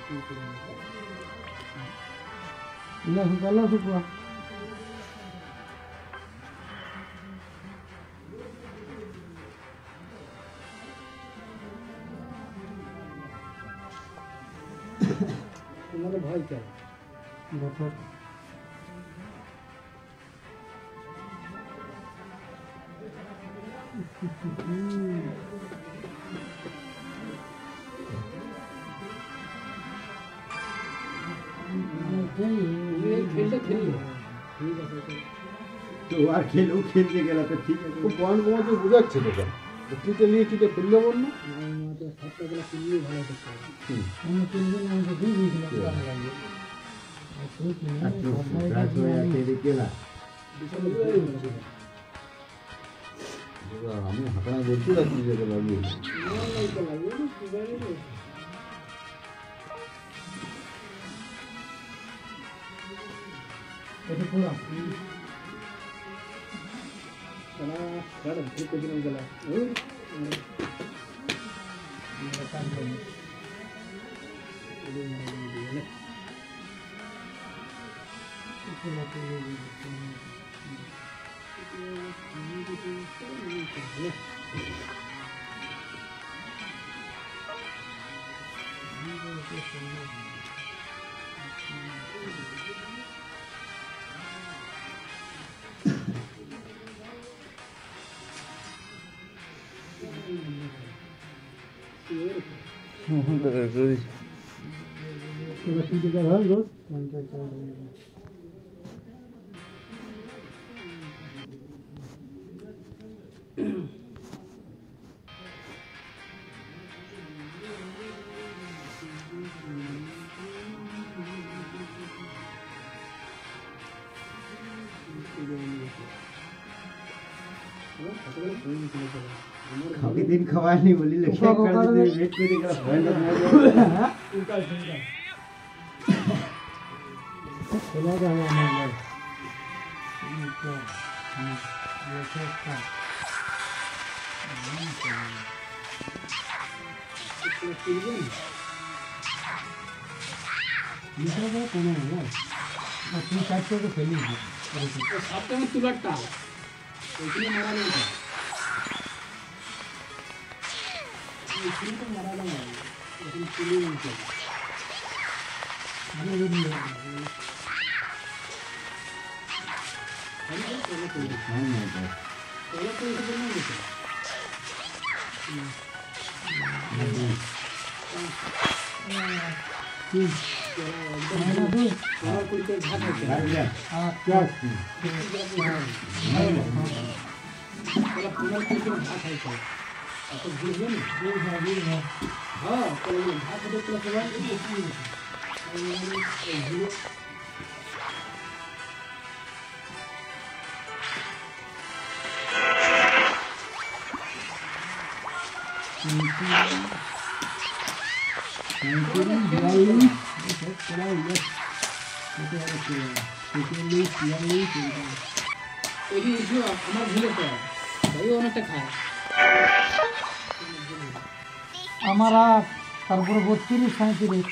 Ini segala semua. तुम्हारा भाई क्या है? तो আর খেলও খেলতে গেল তো ঠিক আছে খুব পয়েন্ট কমাতে বুঝাচ্ছে তোকে কিতে নিয়ে কিতে ফেললে বল না আমাদের সাতটা বেলা কিনলে ভালো করতে আমি কিনবেন আমি তো দিয়ে দিয়েছিলাম টাকা লাগে আমি হাঁটানা বলতে লাগছি যেটা লাগিয়ে itu pulang karena ada buku bilang jelas खाके दिन खवाए नहीं बोली लेकिन कर दे वेट पे देख रहा है उनका चला जा हमारा इनको ये क्या ये तो कौन है अपनी साइड से तो फैली है साथ में तुलटता इसलिए मारा नहीं था इसलिए तो मारा नहीं है लेकिन पुलिस नहीं चली अरे ये नहीं है अरे पहले कोई नहीं है पहले कोई तो नहीं है और कोई तो भाग गया हां क्या पूरा पूरा कोई तो भाग है तो भूल गए ना हां तो ये भाग तो पूरा सवाल हमारा तारपर 32 37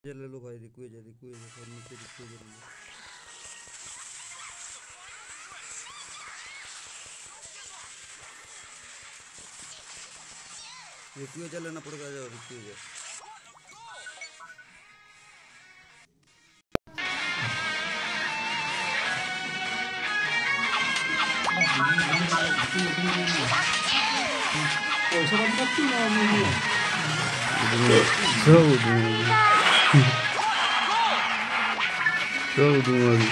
ले लो भाई, रिक्वेस्ट है और नीचे रिक्वेस्ट है। रिक्वेस्ट लेना पड़ेगा, जाओ रिक्वेस्ट। पैसा बात करती ना नहीं सब दूंगा।